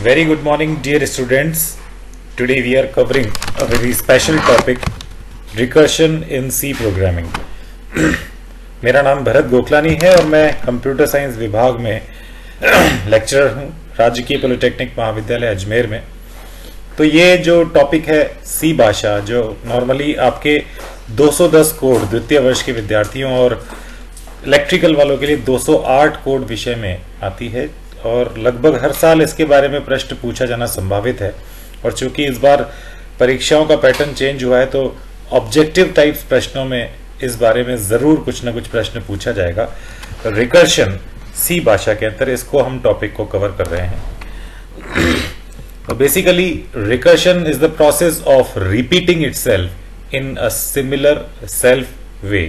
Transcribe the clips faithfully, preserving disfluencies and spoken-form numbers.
Very good morning, dear students. Today we are covering a very special topic, recursion in C programming. मेरा नाम भरत गोकलानी है और मैं computer science विभाग में लेक्चरर हूँ राजकीय पॉलिटेक्निक महाविद्यालय अजमेर में। तो ये जो टॉपिक है सी भाषा, जो नॉर्मली आपके दो सौ दस कोड द्वितीय वर्ष के विद्यार्थियों और इलेक्ट्रिकल वालों के लिए दो सौ आठ कोड विषय में आती है और लगभग हर साल इसके बारे में प्रश्न पूछा जाना संभावित है। और चूंकि इस बार परीक्षाओं का पैटर्न चेंज हुआ है तो ऑब्जेक्टिव टाइप्स प्रश्नों में इस बारे में जरूर कुछ ना कुछ प्रश्न पूछा जाएगा। रिकर्शन सी भाषा के अंदर इसको हम टॉपिक को कवर कर रहे हैं। Basically recursion is the process of repeating itself in a similar self way.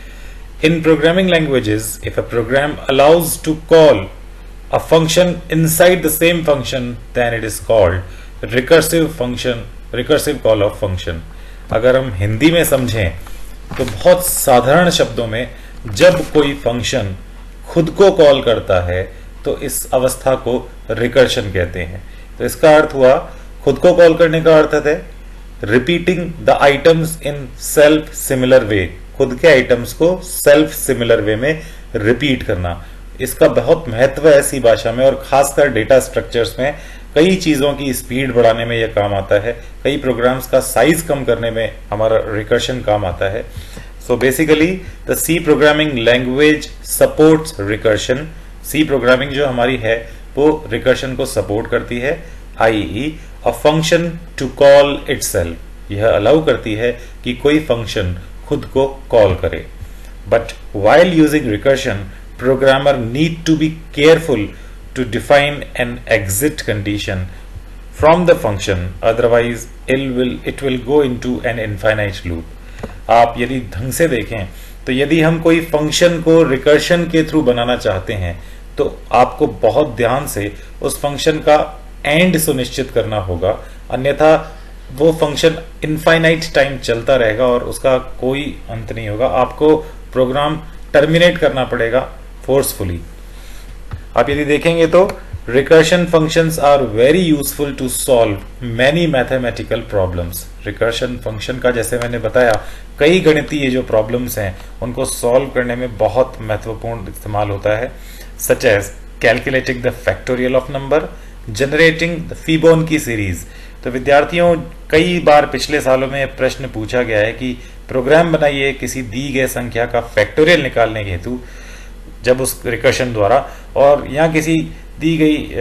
In programming languages, if a program allows to call a function inside the same function, then it is called recursive function, recursive call of function. अगर हम हिंदी में समझें तो बहुत साधारण शब्दों में जब कोई फंक्शन खुद को कॉल करता है तो इस अवस्था को रिकर्शन कहते हैं। तो इसका अर्थ हुआ, खुद को कॉल करने का अर्थ है repeating the items in self similar way, खुद के आइटम्स को सेल्फ सिमिलर वे में रिपीट करना। इसका बहुत महत्व है ऐसी भाषा में और खासकर डेटा स्ट्रक्चर्स में कई चीजों की स्पीड बढ़ाने में यह काम आता है, कई प्रोग्राम्स का साइज कम करने में हमारा रिकर्शन काम आता है। So basically the C programming language supports recursion. C programming जो हमारी है वो रिकर्शन को सपोर्ट करती है, i e a function to call itself. यह अलाउ करती है कि कोई फंक्शन खुद को कॉल करे। But while using recursion, programmer need to be careful to define an exit condition from the function, otherwise it will it will go into an infinite loop. आप यदि ढंग से देखें तो यदि हम कोई फंक्शन को रिकर्शन के थ्रू बनाना चाहते हैं तो आपको बहुत ध्यान से उस फंक्शन का एंड सुनिश्चित करना होगा, अन्यथा वो फंक्शन इनफाइनाइट टाइम चलता रहेगा और उसका कोई अंत नहीं होगा। आपको प्रोग्राम टर्मिनेट करना पड़ेगा फोर्सफुली। आप यदि देखेंगे तो recursion functions are very useful to solve many mathematical problems. Recursion function का जैसे मैंने बताया कई गणितीय जो प्रॉब्लम्स हैं उनको सॉल्व करने में बहुत महत्वपूर्ण इस्तेमाल होता है, such as calculating the factorial of number, generating the Fibonacci series. तो विद्यार्थियों, कई बार पिछले सालों में प्रश्न पूछा गया है कि प्रोग्राम बनाइए किसी दी गई संख्या का फैक्टोरियल निकालने के हेतु, जब उस रिकर्शन द्वारा, और यहाँ किसी दी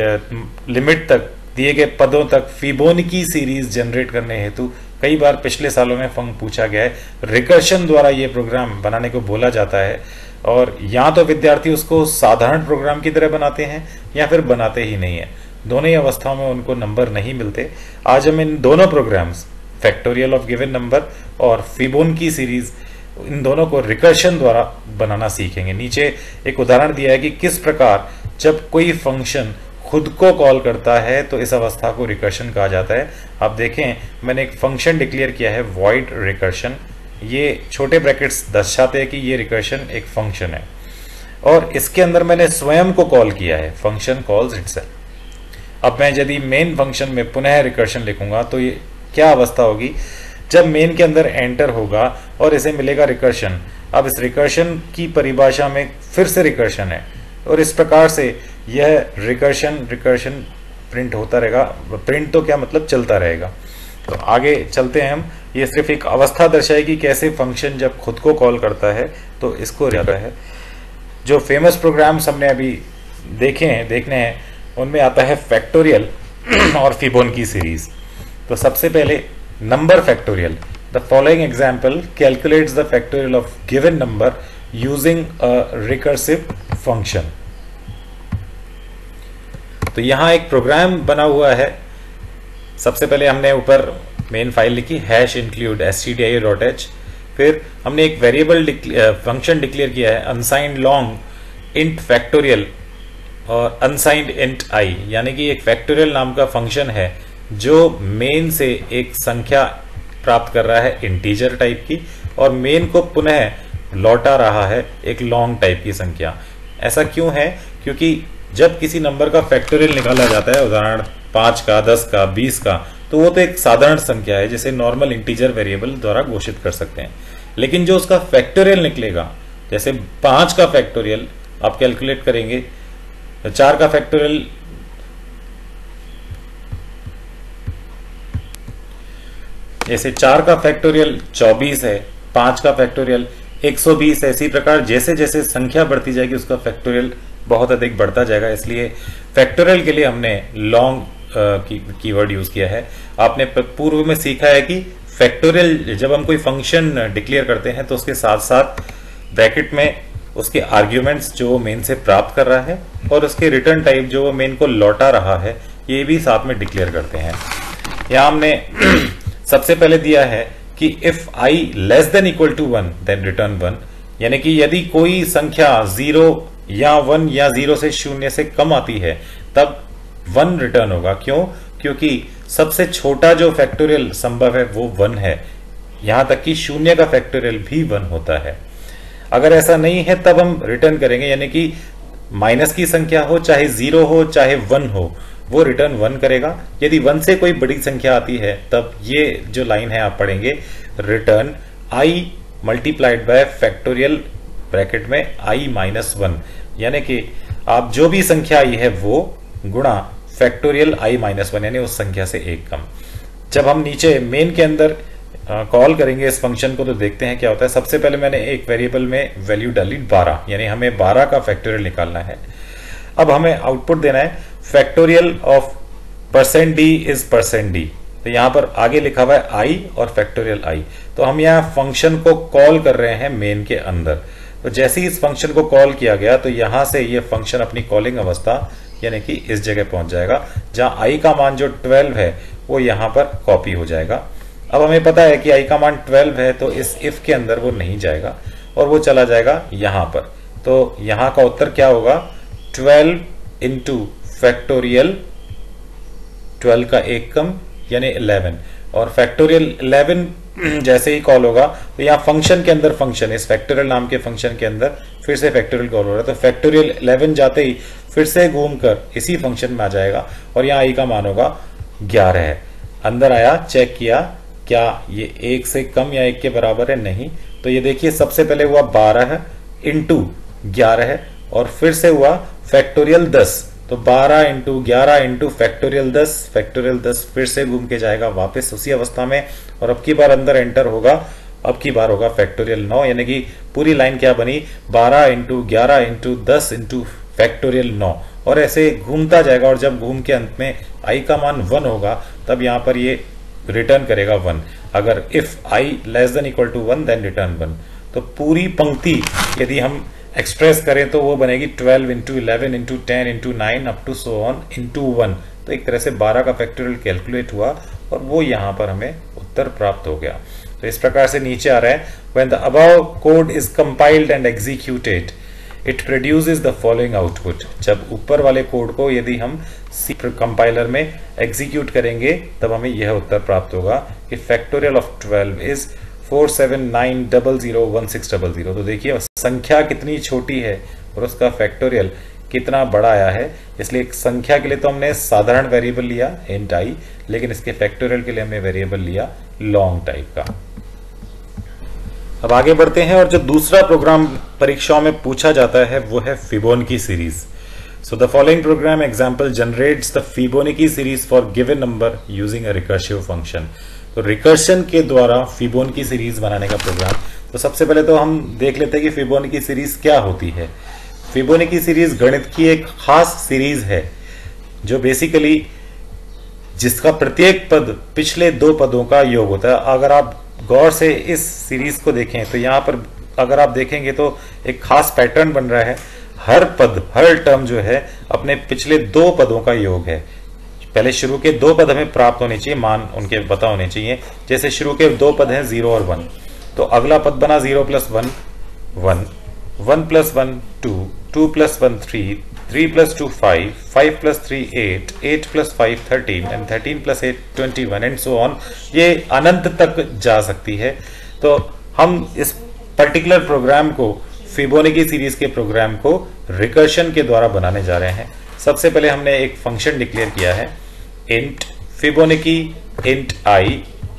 गई लिमिट तक, दिए गए पदों तक फिबोनाची सीरीज जनरेट करने हेतु कई बार पिछले सालों में फंक पूछा गया है। रिकर्शन द्वारा ये प्रोग्राम बनाने को बोला जाता है और या तो विद्यार्थी उसको साधारण प्रोग्राम की तरह बनाते हैं या फिर बनाते ही नहीं है। दोनों ही अवस्थाओं में उनको नंबर नहीं मिलते। आज हम इन दोनों programs, factorial of given number और फिबोनाची सीरीज, इन दोनों को रिकर्शन द्वारा बनाना सीखेंगे। नीचे एक उदाहरण दिया है कि किस प्रकार जब कोई फंक्शन खुद को कॉल करता है तो इस अवस्था को रिकर्शन कहा जाता है। आप देखें, मैंने एक फंक्शन डिक्लेयर किया है वॉइड रिकर्शन। ये छोटे ब्रैकेट्स दर्शाते हैं कि ये रिकर्शन एक फंक्शन है और इसके अंदर मैंने स्वयं को कॉल किया है, फंक्शन कॉल्स इटसेल्फ। अब मैं यदि मेन फंक्शन में पुनः रिकर्शन लिखूंगा तो ये क्या अवस्था होगी, जब मेन के अंदर एंटर होगा और इसे मिलेगा रिकर्शन। अब इस रिकर्शन की परिभाषा में फिर से रिकर्शन है और इस प्रकार से यह रिकर्शन रिकर्शन प्रिंट होता रहेगा। प्रिंट तो क्या मतलब, चलता रहेगा। तो आगे चलते हैं हम। ये सिर्फ एक अवस्था दर्शाएगी कैसे फंक्शन जब खुद को कॉल करता है तो इसको रहता है। जो फेमस प्रोग्राम्स हमने अभी देखे हैं देखने हैं उनमें आता है फैक्टोरियल और फिबोनाची सीरीज। तो सबसे पहले number factorial. The following example calculates the factorial of given number using a recursive function. तो यहां एक प्रोग्राम बना हुआ है। सबसे पहले हमने ऊपर मेन फाइल लिखी hash include S T D I dot H, फिर हमने एक वेरिएबल फंक्शन डिक्लेयर किया है अनसाइंड लॉन्ग इंट फैक्टोरियल और अनसाइंड इंट आई, यानी कि एक फैक्टोरियल नाम का फंक्शन है जो मेन से एक संख्या प्राप्त कर रहा है इंटीजर टाइप की और मेन को पुनः लौटा रहा है एक लॉन्ग टाइप की संख्या। ऐसा क्यों है? क्योंकि जब किसी नंबर का फैक्टोरियल निकाला जाता है, उदाहरण पाँच का, दस का, बीस का, तो वो तो एक साधारण संख्या है जिसे नॉर्मल इंटीजर वेरिएबल द्वारा घोषित कर सकते हैं। लेकिन जो उसका फैक्टोरियल निकलेगा, जैसे पाँच का फैक्टोरियल आप कैलकुलेट करेंगे, तो चार का फैक्टोरियल जैसे चार का फैक्टोरियल चौबीस है, पाँच का फैक्टोरियल एक सौ बीस है। इसी प्रकार जैसे जैसे संख्या बढ़ती जाएगी उसका फैक्टोरियल बहुत अधिक बढ़ता जाएगा। इसलिए फैक्टोरियल के लिए हमने लॉन्ग की कीवर्ड यूज किया है। आपने पूर्व में सीखा है कि फैक्टोरियल जब हम कोई फंक्शन डिक्लेयर करते हैं तो उसके साथ साथ ब्रैकेट में उसके आर्ग्यूमेंट्स जो वो मेन से प्राप्त कर रहा है और उसके रिटर्न टाइप जो वो मेन को लौटा रहा है, ये भी साथ में डिक्लेयर करते हैं। यहां हमने सबसे पहले दिया है कि if I less than equal to one then return one, यानी कि यदि कोई संख्या जीरो या वन या जीरो से शून्य से कम आती है तब वन रिटर्न होगा। क्यों? क्योंकि सबसे छोटा जो फैक्टोरियल संभव है वो वन है, यहां तक कि शून्य का फैक्टोरियल भी वन होता है। अगर ऐसा नहीं है तब हम रिटर्न करेंगे, यानी कि माइनस की संख्या हो, चाहे जीरो हो चाहे वन हो, वो रिटर्न वन करेगा। यदि वन से कोई बड़ी संख्या आती है तब ये जो लाइन है आप पढ़ेंगे, return I multiplied by factorial bracket में आई माइनस वन, यानी कि आप जो भी संख्या आई है वो गुणा फैक्टोरियल आई माइनस वन, यानी उस संख्या से एक कम। जब हम नीचे मेन के अंदर कॉल करेंगे इस फंक्शन को तो देखते हैं क्या होता है। सबसे पहले मैंने एक वेरिएबल में वैल्यू डाली बारह, यानी हमें बारह का फैक्टोरियल निकालना है। अब हमें आउटपुट देना है factorial of percent D is percent D, तो यहां पर आगे लिखा हुआ है आई और फैक्टोरियल आई। तो हम यहां फंक्शन को कॉल कर रहे हैं मेन के अंदर। तो जैसे ही इस फंक्शन को कॉल किया गया तो यहां से ये फंक्शन अपनी कॉलिंग अवस्था यानी कि इस जगह पहुंच जाएगा जहां आई का मान जो ट्वेल्व है वो यहां पर कॉपी हो जाएगा। अब हमें पता है कि आई का मान ट्वेल्व है तो इस इफ के अंदर वो नहीं जाएगा और वो चला जाएगा यहां पर। तो यहां का उत्तर क्या होगा? ट्वेल्व इंटू फैक्टोरियल, ट्वेल्व का एक कम यानी इलेवन, और फैक्टोरियल इलेवन जैसे ही कॉल होगा तो यहाँ फंक्शन के अंदर फंक्शन, इस फैक्टोरियल नाम के फंक्शन के अंदर फिर से फैक्टोरियल कॉल हो रहा है। तो फैक्टोरियल इलेवन जाते ही फिर से घूमकर इसी फंक्शन में आ जाएगा और यहाँ आई का मान होगा ग्यारह है। अंदर आया, चेक किया क्या ये एक से कम या एक के बराबर है? नहीं। तो ये देखिए सबसे पहले हुआ बारह है इंटू ग्यारह है और फिर से हुआ फैक्टोरियल दस, तो बारह इंटू ग्यारह इंटू फैक्टोरियल दस, फैक्टोरियल दस फिर से घूम के जाएगा वापस उसी अवस्था में और अब की बार अंदर एंटर होगा, अब की बार होगा फैक्टोरियल नौ, यानी कि पूरी लाइन क्या बनी? बारह इंटू ग्यारह इंटू दस इंटू फैक्टोरियल नौ, और ऐसे घूमता जाएगा। और जब घूम के अंत में आई का मान वन होगा तब यहां पर ये रिटर्न करेगा वन। अगर if I less than equal to one then return one. तो पूरी पंक्ति यदि हम एक्सप्रेस करें तो वो बनेगी twelve into eleven into ten into nine up to so on into one. तो एक तरह से बारह का फैक्टोरियल कैलकुलेट हुआ और वो यहां पर हमें उत्तर प्राप्त हो गया। तो इस प्रकार से नीचे आ रहा है, when the above code is compiled and executed it produces the following output. जब ऊपर वाले कोड को यदि हम सी कंपाइलर में एग्जीक्यूट करेंगे तब हमें यह उत्तर प्राप्त होगा कि factorial of twelve is four seven nine double zero one six double zero. तो देखिए संख्या कितनी छोटी है और उसका फैक्टोरियल कितना बड़ा आया है। इसलिए एक संख्या के लिए तो हमने साधारण वेरिएबल लिया इंट आई, लेकिन इसके फैक्टोरियल के लिए हमने वेरिएबल लिया लॉन्ग टाइप का। अब आगे बढ़ते हैं और जो दूसरा प्रोग्राम परीक्षाओं में पूछा जाता है वो है Fibonacci series. So the following program example generates the Fibonacci series for given number using a recursive function. तो रिकर्शन के द्वारा फिबोनाची सीरीज बनाने का प्रोग्राम। तो सबसे पहले तो हम देख लेते हैं कि फिबोनाची सीरीज क्या होती है। फिबोनाची सीरीज गणित की एक खास सीरीज है जो बेसिकली जिसका प्रत्येक पद पिछले दो पदों का योग होता है। अगर आप गौर से इस सीरीज को देखें तो यहाँ पर अगर आप देखेंगे तो एक खास पैटर्न बन रहा है। हर पद, हर टर्म जो है अपने पिछले दो पदों का योग है। पहले शुरू के दो पद हमें प्राप्त होने चाहिए, मान उनके पता होने चाहिए। जैसे शुरू के दो पद हैं जीरो और वन, तो अगला पद बना zero plus one one, one plus one two, two plus one three, three plus two five, five plus three eight, eight plus five thirteen and thirteen plus eight twenty one and so on. ये अनंत तक जा सकती है। तो हम इस particular program को फिबोनाची सीरीज के प्रोग्राम को रिकर्शन के द्वारा बनाने जा रहे हैं। सबसे पहले हमने एक फंक्शन डिक्लेयर किया है इंट फिबोनाची इंट आई।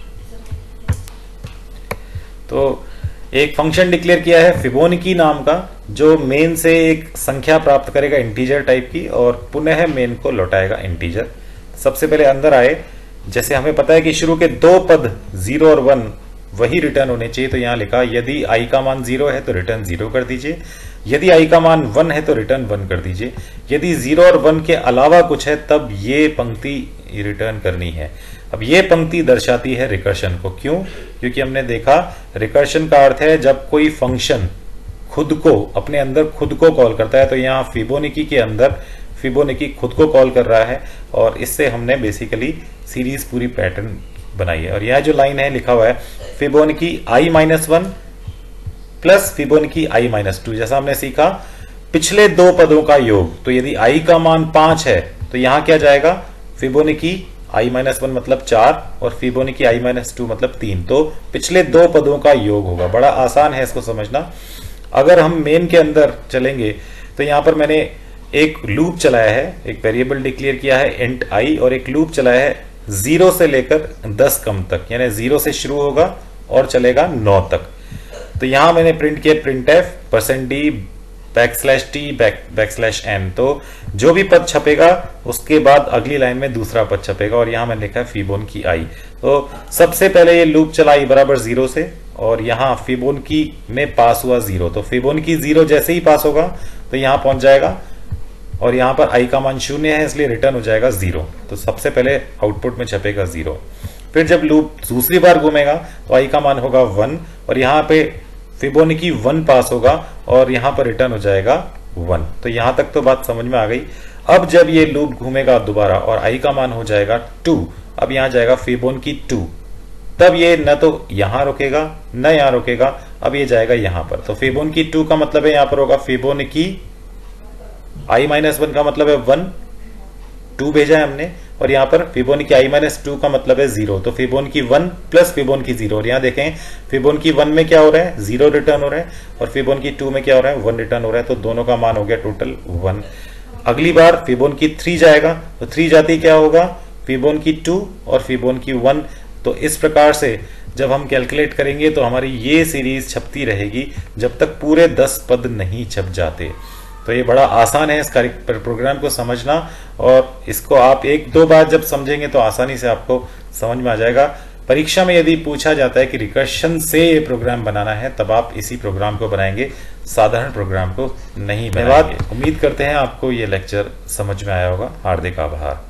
तो एक फंक्शन डिक्लेयर किया है फिबोनाची नाम का, जो मेन से एक संख्या प्राप्त करेगा इंटीजर टाइप की और पुनः मेन को लौटाएगा इंटीजर। सबसे पहले अंदर आए, जैसे हमें पता है कि शुरू के दो पद जीरो और वन वही रिटर्न होने चाहिए, तो यहां लिखा यदि आई का मान जीरो है तो रिटर्न जीरो कर दीजिए, यदि आई का मान वन है तो रिटर्न वन कर दीजिए, यदि जीरो और वन के अलावा कुछ है तब ये पंक्ति रिटर्न करनी है। अब ये पंक्ति दर्शाती है रिकर्शन को। क्यों? क्योंकि हमने देखा रिकर्शन का अर्थ है जब कोई फंक्शन खुद को अपने अंदर खुद को कॉल करता है, तो यहाँ फिबोनाची के अंदर फिबोनाची खुद को कॉल कर रहा है और इससे हमने बेसिकली सीरीज पूरी पैटर्न बनाई है। और यह जो लाइन है लिखा हुआ है Fibonacci I minus one plus Fibonacci I minus two. जैसा हमने सीखा पिछले दो पदों का योग, तो यदि आई का मान पांच है तो यहां क्या जाएगा फिबोनाची आई माइनस वन मतलब चार और फिबोनाची आई माइनस टू मतलब तीन, तो पिछले दो पदों का योग होगा। बड़ा आसान है इसको समझना। अगर हम मेन के अंदर चलेंगे तो यहां पर मैंने एक लूप चलाया है, एक वेरिएबल डिक्लेयर किया है इंट आई और एक लूप चलाया है जीरो से लेकर दस कम तक, यानी जीरो से शुरू होगा और चलेगा नौ तक। तो यहां मैंने प्रिंट किया printf percent D backslash T back backslash N. तो जो भी पद छपेगा उसके बाद अगली लाइन में दूसरा पद छपेगा और यहां मैंने लिखा है फिबोनाची आई। तो सबसे पहले ये लूप चला आई बराबर जीरो से और यहां फिबोनाची में पास हुआ जीरो, तो फिबोनाची जीरो जैसे ही पास होगा तो यहां पहुंच जाएगा और यहां पर आई का मान शून्य है इसलिए रिटर्न हो जाएगा जीरो। तो सबसे पहले आउटपुट में छपेगा जीरो। फिर जब लूप दूसरी बार घूमेगा तो आई का मान होगा वन और यहां पे फिबोनाची वन पास होगा और यहां पर रिटर्न हो जाएगा वन। तो यहां तक तो बात समझ में आ गई। अब जब ये लूप घूमेगा दोबारा और आई का मान हो जाएगा टू, अब यहां जाएगा फिबोनाची टू, तब ये न तो यहां रुकेगा न यहां रुकेगा, अब ये जाएगा यहां पर। तो फिबोनाची टू का मतलब है यहां पर होगा फिबोनाची आई माइनस वन का मतलब है वन, टू भेजा है हमने और यहां पर फिबोनाची आई माइनस टू का मतलब है जीरो। तो Fibonacci one plus Fibonacci zero और यहां देखें फिबोनाची वन में क्या हो रहा है जीरो रिटर्न हो रहा है और फिबोनाची टू में क्या हो रहा है वन रिटर्न हो रहा है। तो दोनों का मान हो गया टोटल वन। अगली बार फिबोनाची थ्री जाएगा तो थ्री जाते ही क्या होगा फिबोनाची टू और फिबोनाची वन। तो इस प्रकार से जब हम कैलकुलेट करेंगे तो हमारी ये सीरीज छपती रहेगी जब तक पूरे दस पद नहीं छप जाते। तो ये बड़ा आसान है इस प्रोग्राम को समझना और इसको आप एक दो बार जब समझेंगे तो आसानी से आपको समझ में आ जाएगा। परीक्षा में यदि पूछा जाता है कि रिकर्शन से ये प्रोग्राम बनाना है तब आप इसी प्रोग्राम को बनाएंगे, साधारण प्रोग्राम को नहीं बनाएंगे। उम्मीद करते हैं आपको ये लेक्चर समझ में आया होगा। हार्दिक आभार।